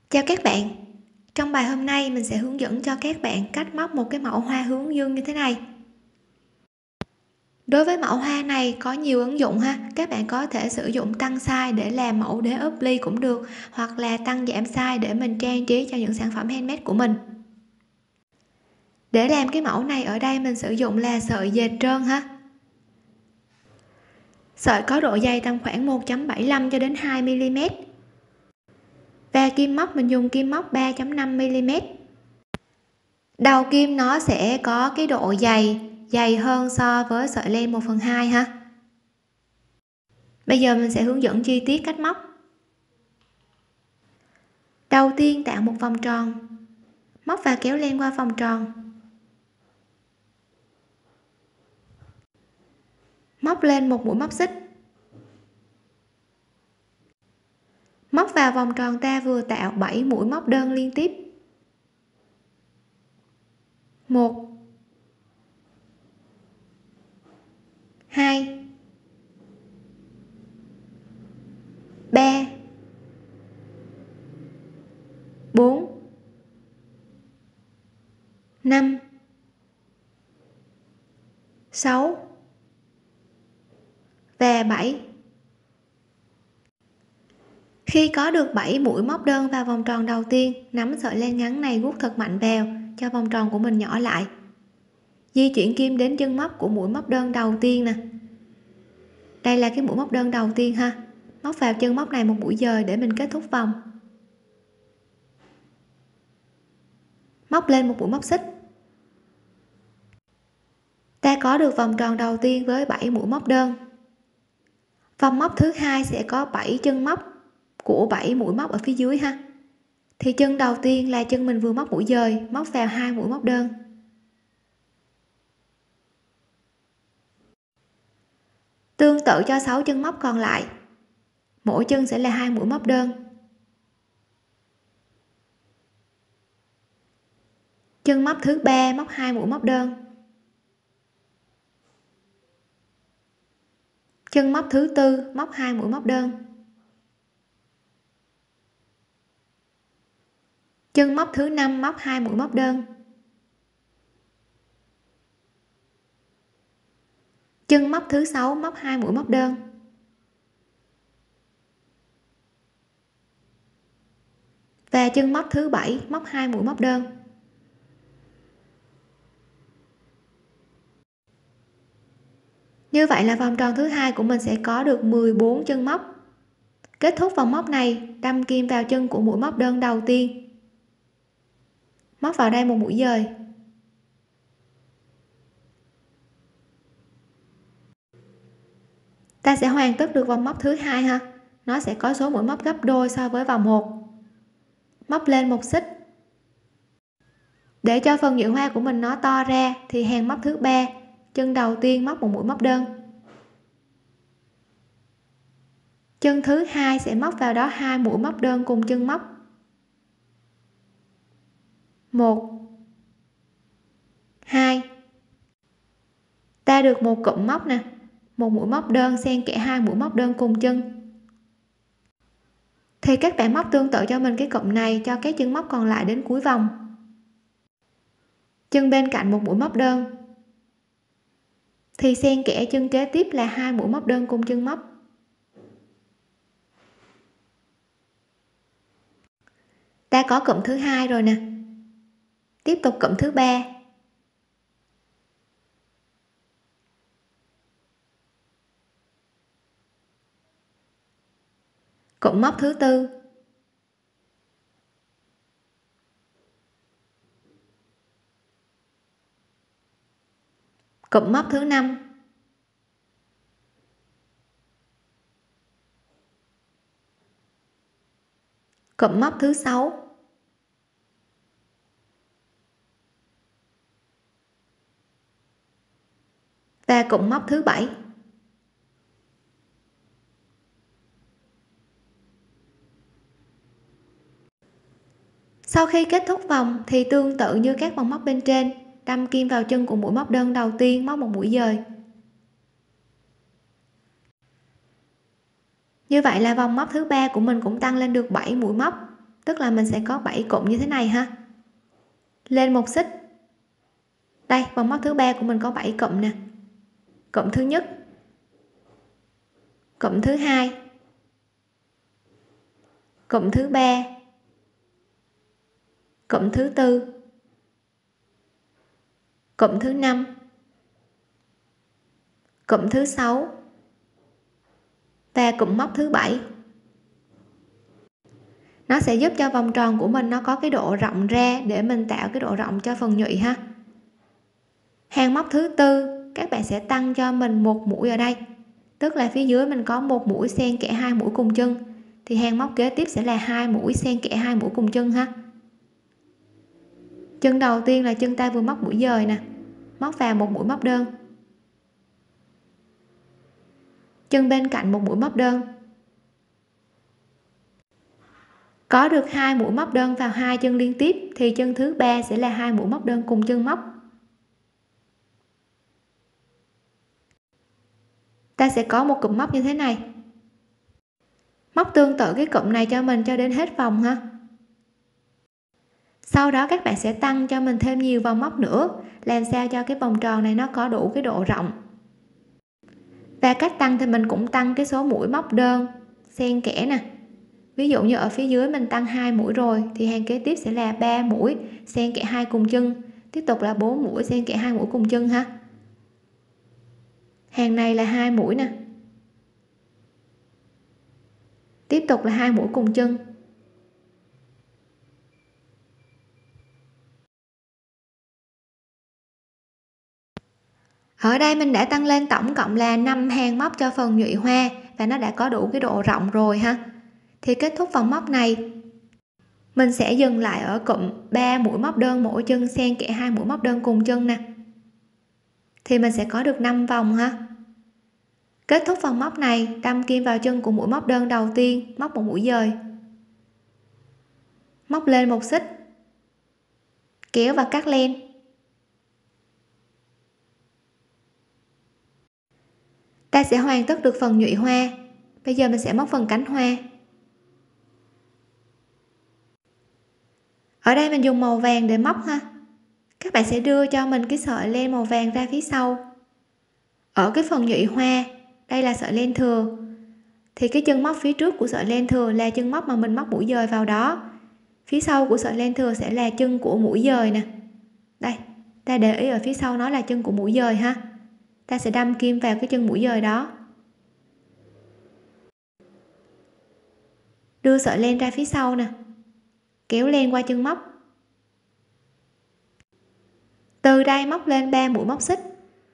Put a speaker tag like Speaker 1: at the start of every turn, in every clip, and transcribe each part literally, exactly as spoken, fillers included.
Speaker 1: Chào các bạn, trong bài hôm nay mình sẽ hướng dẫn cho các bạn cách móc một cái mẫu hoa hướng dương như thế này. Đối với mẫu hoa này có nhiều ứng dụng ha, các bạn có thể sử dụng tăng size để làm mẫu đế ốp ly cũng được, hoặc là tăng giảm size để mình trang trí cho những sản phẩm handmade của mình. Để làm cái mẫu này ở đây mình sử dụng là sợi dệt trơn ha. Sợi có độ dày tầm khoảng một chấm bảy lăm cho đến hai mi li mét. Và kim móc mình dùng kim móc ba chấm năm mi li mét. Đầu kim nó sẽ có cái độ dày dày hơn so với sợi len một phần hai ha. Bây giờ mình sẽ hướng dẫn chi tiết cách móc. Đầu tiên tạo một vòng tròn, móc và kéo len qua vòng tròn, móc lên một mũi móc xích, móc vào vòng tròn ta vừa tạo bảy mũi móc đơn liên tiếp. Một, hai, ba, bốn, năm, sáu và bảy. Khi có được bảy mũi móc đơn vào vòng tròn đầu tiên, nắm sợi len ngắn này gút thật mạnh vào cho vòng tròn của mình nhỏ lại. Di chuyển kim đến chân móc của mũi móc đơn đầu tiên nè. Đây là cái mũi móc đơn đầu tiên ha. Móc vào chân móc này một mũi dời để mình kết thúc vòng. Móc lên một mũi móc xích. Ta có được vòng tròn đầu tiên với bảy mũi móc đơn. Vòng móc thứ hai sẽ có bảy chân móc của bảy mũi móc ở phía dưới ha. Thì chân đầu tiên là chân mình vừa móc mũi dời, móc vào hai mũi móc đơn. Tương tự cho sáu chân móc còn lại. Mỗi chân sẽ là hai mũi móc đơn. Chân móc thứ ba móc hai mũi móc đơn. Chân móc thứ tư móc hai mũi móc đơn. Chân móc thứ năm móc hai mũi móc đơn. Chân móc thứ sáu móc hai mũi móc đơn. Và chân móc thứ bảy móc hai mũi móc đơn. Như vậy là vòng tròn thứ hai của mình sẽ có được mười bốn chân móc. Kết thúc vòng móc này, đâm kim vào chân của mũi móc đơn đầu tiên. Móc vào đây một mũi dời. Ta sẽ hoàn tất được vòng móc thứ hai ha. Nó sẽ có số mũi móc gấp đôi so với vòng một. Móc lên một xích. Để cho phần nhựa hoa của mình nó to ra thì hàng móc thứ ba, chân đầu tiên móc một mũi móc đơn. Chân thứ hai sẽ móc vào đó hai mũi móc đơn cùng chân móc. một, hai. Ta được một cụm móc nè, một mũi móc đơn xen kẽ hai mũi móc đơn cùng chân. Thì các bạn móc tương tự cho mình cái cụm này cho các chân móc còn lại đến cuối vòng. Chân bên cạnh một mũi móc đơn. Thì xen kẽ chân kế tiếp là hai mũi móc đơn cùng chân móc. Ta có cụm thứ hai rồi nè. Tiếp tục cụm thứ ba. Cụm móc thứ tư. Cụm móc thứ năm. Cụm móc thứ sáu. Và cụm móc thứ bảy. Sau khi kết thúc vòng thì tương tự như các vòng móc bên trên, đâm kim vào chân của mũi móc đơn đầu tiên, móc một mũi dời. Như vậy là vòng móc thứ ba của mình cũng tăng lên được bảy mũi móc. tức là mình sẽ có bảy cụm như thế này ha. Lên một xích, đây vòng móc thứ ba của mình có bảy cụm nè. Cụm thứ nhất, cụm thứ hai, cụm thứ ba, cụm thứ tư, cụm thứ năm, cụm thứ sáu và cụm móc thứ bảy. Nó sẽ giúp cho vòng tròn của mình nó có cái độ rộng ra để mình tạo cái độ rộng cho phần nhụy ha. Hàng móc thứ tư các bạn sẽ tăng cho mình một mũi ở đây, tức là phía dưới mình có một mũi xen kẽ hai mũi cùng chân, thì hàng móc kế tiếp sẽ là hai mũi xen kẽ hai mũi cùng chân ha. Chân đầu tiên là chân ta vừa móc mũi dời nè, móc vào một mũi móc đơn. Chân bên cạnh một mũi móc đơn. Có được hai mũi móc đơn vào hai chân liên tiếp thì chân thứ ba sẽ là hai mũi móc đơn cùng chân móc. Ta sẽ có một cụm móc như thế này. Móc tương tự cái cụm này cho mình cho đến hết vòng ha. Sau đó các bạn sẽ tăng cho mình thêm nhiều vòng móc nữa, làm sao cho cái vòng tròn này nó có đủ cái độ rộng. Và cách tăng thì mình cũng tăng cái số mũi móc đơn xen kẽ nè. Ví dụ như ở phía dưới mình tăng hai mũi rồi thì hàng kế tiếp sẽ là ba mũi xen kẽ hai cùng chân, tiếp tục là bốn mũi xen kẽ hai mũi cùng chân ha. Hàng này là hai mũi nè. Tiếp tục là hai mũi cùng chân. Ở đây mình đã tăng lên tổng cộng là năm hàng móc cho phần nhụy hoa và nó đã có đủ cái độ rộng rồi ha. Thì kết thúc vòng móc này mình sẽ dừng lại ở cụm ba mũi móc đơn mỗi chân xen kẽ hai mũi móc đơn cùng chân nè. Thì mình sẽ có được năm vòng ha. Kết thúc vòng móc này, đâm kim vào chân của mũi móc đơn đầu tiên, móc một mũi dời. Móc lên một xích. Kéo và cắt len. Ta sẽ hoàn tất được phần nhụy hoa. Bây giờ mình sẽ móc phần cánh hoa. Ở đây mình dùng màu vàng để móc ha. Các bạn sẽ đưa cho mình cái sợi len màu vàng ra phía sau. Ở cái phần nhụy hoa, đây là sợi len thừa. Thì cái chân móc phía trước của sợi len thừa là chân móc mà mình móc mũi dời vào đó. Phía sau của sợi len thừa sẽ là chân của mũi dời nè. Đây, ta để ý ở phía sau nó là chân của mũi dời ha. Ta sẽ đâm kim vào cái chân mũi dời đó. Đưa sợi len ra phía sau nè. Kéo len qua chân móc. Từ đây móc lên ba mũi móc xích.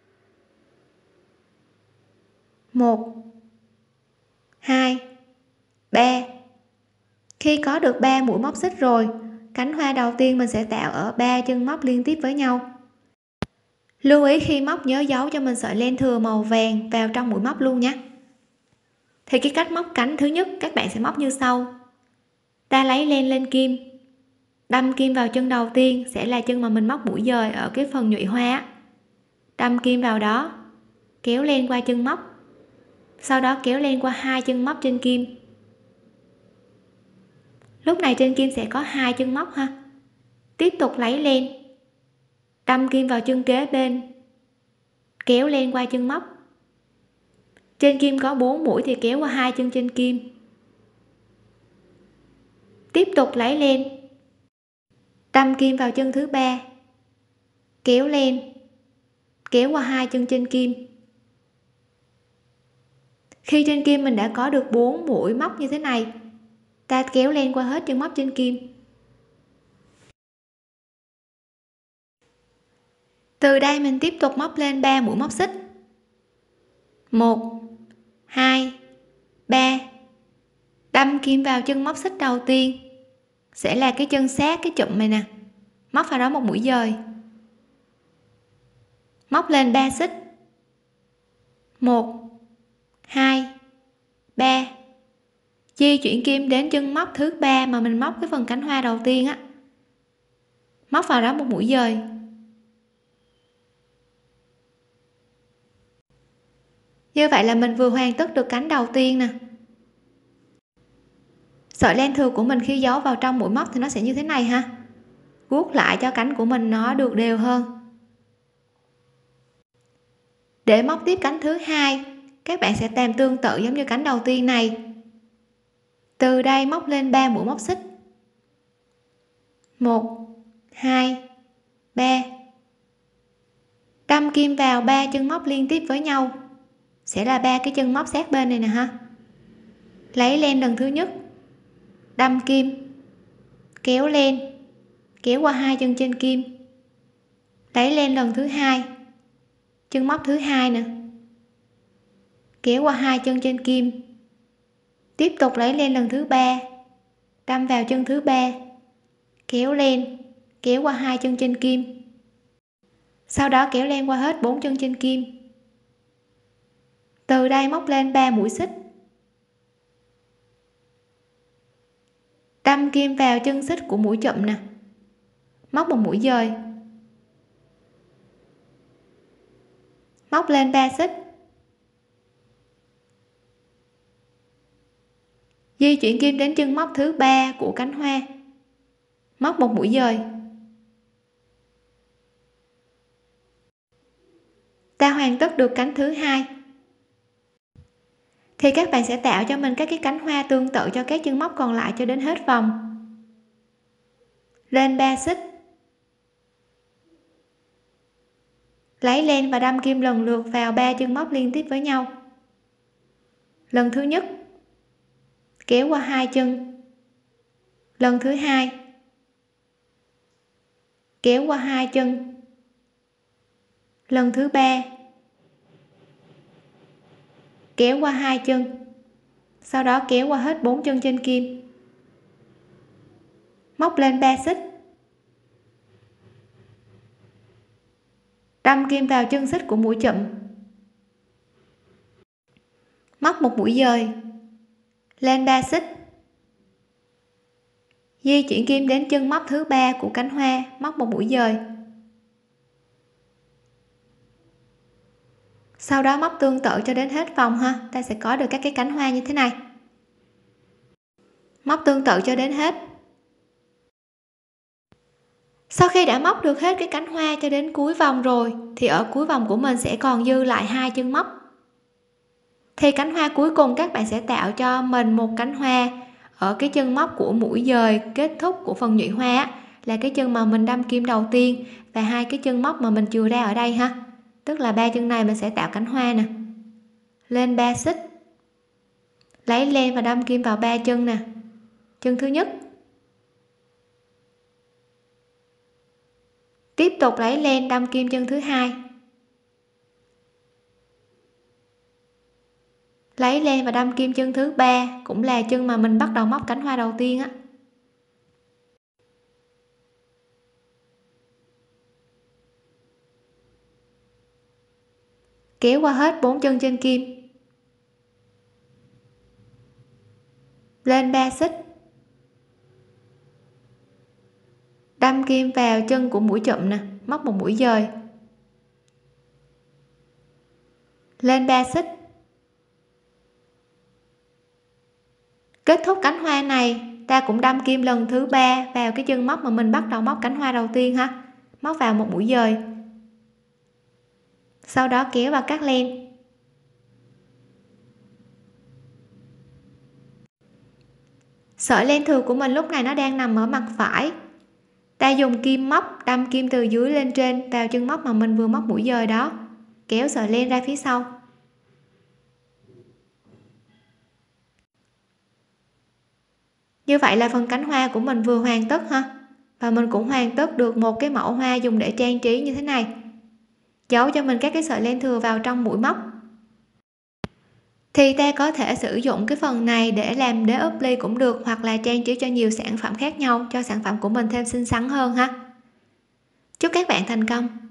Speaker 1: một hai ba. Khi có được ba mũi móc xích rồi, cánh hoa đầu tiên mình sẽ tạo ở ba chân móc liên tiếp với nhau. Lưu ý khi móc nhớ giấu cho mình sợi len thừa màu vàng vào trong mũi móc luôn nhé. Thì cái cách móc cánh thứ nhất các bạn sẽ móc như sau. Ta lấy len lên kim, đâm kim vào chân đầu tiên sẽ là chân mà mình móc mũi dời ở cái phần nhụy hoa. Đâm kim vào đó, kéo len qua chân móc, sau đó kéo len qua hai chân móc trên kim. Lúc này trên kim sẽ có hai chân móc ha. Tiếp tục lấy len, đâm kim vào chân kế bên, kéo len qua chân móc. Trên kim có bốn mũi thì kéo qua hai chân trên kim. Tiếp tục lấy len, đâm kim vào chân thứ ba, kéo len, kéo qua hai chân trên kim. Khi trên kim mình đã có được bốn mũi móc như thế này, ta kéo len qua hết chân móc trên kim. Từ đây mình tiếp tục móc lên ba mũi móc xích. một hai ba. Đâm kim vào chân móc xích đầu tiên sẽ là cái chân sát cái chụm này nè, móc vào đó một mũi dời, móc lên ba xích. một hai ba. Di chuyển kim đến chân móc thứ ba mà mình móc cái phần cánh hoa đầu tiên á, móc vào đó một mũi dời. Như vậy là mình vừa hoàn tất được cánh đầu tiên nè. Sợi len thừa của mình khi giấu vào trong mũi móc thì nó sẽ như thế này ha, guốc lại cho cánh của mình nó được đều hơn. Để móc tiếp cánh thứ hai, các bạn sẽ làm tương tự giống như cánh đầu tiên này. Từ đây móc lên ba mũi móc xích, một hai ba, đâm kim vào ba chân móc liên tiếp với nhau, sẽ là ba cái chân móc sát bên này nè ha. Lấy len lần thứ nhất, đâm kim, kéo len, kéo qua hai chân trên kim, lấy len lần thứ hai, chân móc thứ hai nè, kéo qua hai chân trên kim, tiếp tục lấy len lần thứ ba, đâm vào chân thứ ba, kéo len, kéo qua hai chân trên kim, sau đó kéo len qua hết bốn chân trên kim. Từ đây móc lên ba mũi xích, đâm kim vào chân xích của mũi chụm nè, móc một mũi dời, móc lên ba xích, di chuyển kim đến chân móc thứ ba của cánh hoa, móc một mũi dời. Ta hoàn tất được cánh thứ hai. Thì các bạn sẽ tạo cho mình các cái cánh hoa tương tự cho các chân móc còn lại cho đến hết vòng. Lên ba xích, lấy len và đâm kim lần lượt vào ba chân móc liên tiếp với nhau. Lần thứ nhất, kéo qua hai chân, lần thứ hai, kéo qua hai chân, lần thứ ba, kéo qua hai chân, sau đó kéo qua hết bốn chân trên kim, móc lên ba xích, đâm kim vào chân xích của mũi chụm, móc một mũi dời, lên ba xích, di chuyển kim đến chân móc thứ ba của cánh hoa, móc một mũi dời, sau đó móc tương tự cho đến hết vòng ha. Ta sẽ có được các cái cánh hoa như thế này, móc tương tự cho đến hết. Sau khi đã móc được hết cái cánh hoa cho đến cuối vòng rồi thì ở cuối vòng của mình sẽ còn dư lại hai chân móc. Thì cánh hoa cuối cùng các bạn sẽ tạo cho mình một cánh hoa ở cái chân móc của mũi dời kết thúc của phần nhụy hoa, là cái chân mà mình đâm kim đầu tiên và hai cái chân móc mà mình chừa ra ở đây ha, tức là ba chân này mình sẽ tạo cánh hoa nè. Lên ba xích, lấy len và đâm kim vào ba chân nè, chân thứ nhất, tiếp tục lấy len đâm kim chân thứ hai, lấy len và đâm kim chân thứ ba, cũng là chân mà mình bắt đầu móc cánh hoa đầu tiên á. Kéo qua hết bốn chân trên kim, lên ba xích, đâm kim vào chân của mũi chụm nè, móc một mũi dời, lên ba xích. Kết thúc cánh hoa này ta cũng đâm kim lần thứ ba vào cái chân móc mà mình bắt đầu móc cánh hoa đầu tiên ha, móc vào một mũi dời, sau đó kéo vào cắt len. Sợi len thừa của mình lúc này nó đang nằm ở mặt phải, ta dùng kim móc đâm kim từ dưới lên trên vào chân móc mà mình vừa móc mũi dời đó, kéo sợi len ra phía sau. Như vậy là phần cánh hoa của mình vừa hoàn tất ha, và mình cũng hoàn tất được một cái mẫu hoa dùng để trang trí như thế này. Giấu cho mình các cái sợi len thừa vào trong mũi móc. Thì ta có thể sử dụng cái phần này để làm đế ốp ly cũng được, hoặc là trang trí cho nhiều sản phẩm khác nhau cho sản phẩm của mình thêm xinh xắn hơn ha. Chúc các bạn thành công.